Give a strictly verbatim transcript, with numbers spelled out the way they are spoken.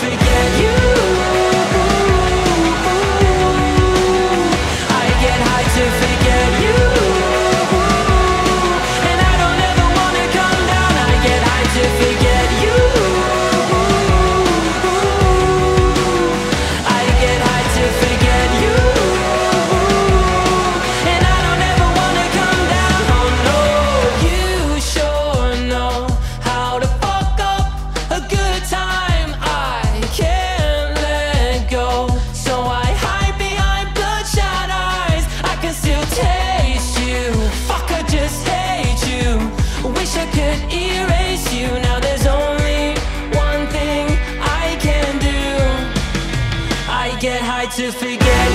forget you. I get high to forget you. And I don't ever wanna come down. I get high to forget you. I get high to forget you. And I don't ever wanna come down. Oh no, you sure know how to fuck up a good time. I can't let go, so I hide behind bloodshot eyes. I can still taste you. Fuck, I just hate you. Wish I could erase you. Now there's only one thing I can do. I get high to forget